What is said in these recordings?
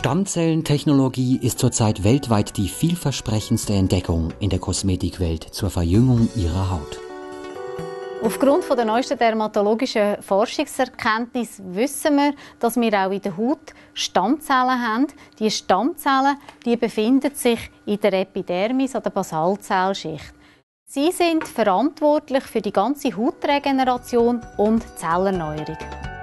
Stammzellentechnologie ist zurzeit weltweit die vielversprechendste Entdeckung in der Kosmetikwelt zur Verjüngung ihrer Haut. Aufgrund der neuesten dermatologischen Forschungserkenntnisse wissen wir, dass wir auch in der Haut Stammzellen haben. Die Stammzellen befinden sich in der Epidermis oder Basalzellschicht. Sie sind verantwortlich für die ganze Hautregeneration und Zellerneuerung.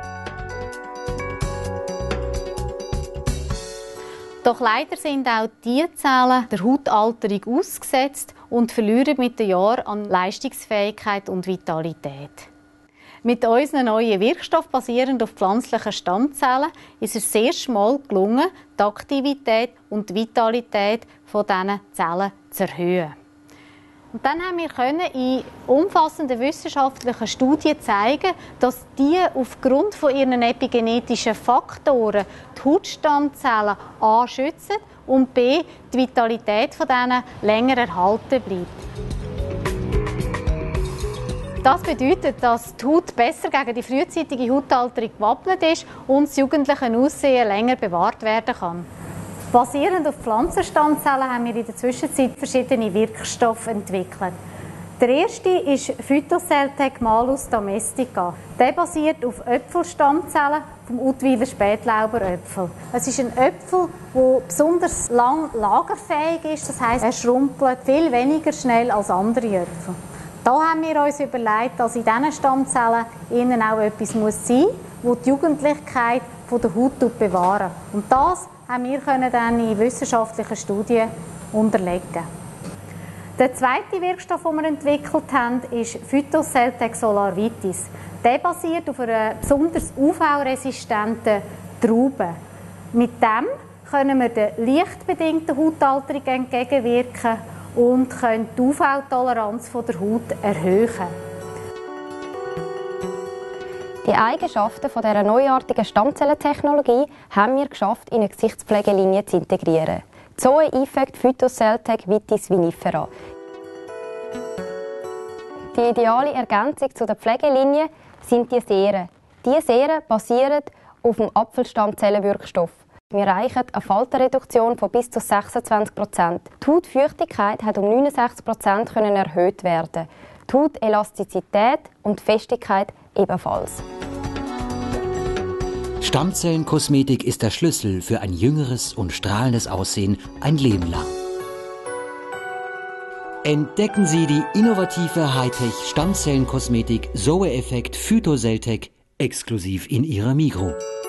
Doch leider sind auch diese Zellen der Hautalterung ausgesetzt und verlieren mit den Jahren an Leistungsfähigkeit und Vitalität. Mit unseren neuen Wirkstoffen basierend auf pflanzlichen Stammzellen ist es sehr schmal gelungen, die Aktivität und die Vitalität dieser Zellen zu erhöhen. Und dann haben wir in umfassenden wissenschaftlichen Studien zeigen, dass die aufgrund von ihren epigenetischen Faktoren die Hautstammzellen A schützen und B die Vitalität von denen länger erhalten bleibt. Das bedeutet, dass die Haut besser gegen die frühzeitige Hautalterung gewappnet ist und das jugendliche Aussehen länger bewahrt werden kann. Basierend auf Pflanzenstammzellen haben wir in der Zwischenzeit verschiedene Wirkstoffe entwickelt. Der erste ist Phytocelltec Malus domestica. Der basiert auf Äpfelstammzellen vom Utwiler Spätlauberöpfel. Es ist ein Äpfel, der besonders lang lagerfähig ist. Das heisst, er schrumpelt viel weniger schnell als andere Äpfel. Da haben wir uns überlegt, dass in diesen Stammzellen innen auch etwas sein muss, das die Jugendlichkeit der Haut bewahren. Und das haben wir dann in wissenschaftlichen Studien unterlegen. Der zweite Wirkstoff, den wir entwickelt haben, ist Phytocelltec Solar Vitis. Der basiert auf einer besonders UV-resistenten Traube. Mit dem können wir der lichtbedingten Hautalterung entgegenwirken und können die UV-Toleranz der Haut erhöhen. Die Eigenschaften dieser neuartigen Stammzellentechnologie haben wir geschafft, in eine Gesichtspflegelinie zu integrieren. Zoe Effect Phytocelltec Vitis vinifera. Die ideale Ergänzung zu der Pflegelinie sind die Seren. Diese Seren basieren auf dem Apfelstammzellenwirkstoff. Wir erreichen eine Faltenreduktion von bis zu 26%. Die Hautfeuchtigkeit hat um 69% erhöht werden. Die Hautelastizität und die Festigkeit ebenfalls. Stammzellenkosmetik ist der Schlüssel für ein jüngeres und strahlendes Aussehen ein Leben lang. Entdecken Sie die innovative Hightech-Stammzellenkosmetik Zoe Effect Phytocelltec exklusiv in Ihrer Migros.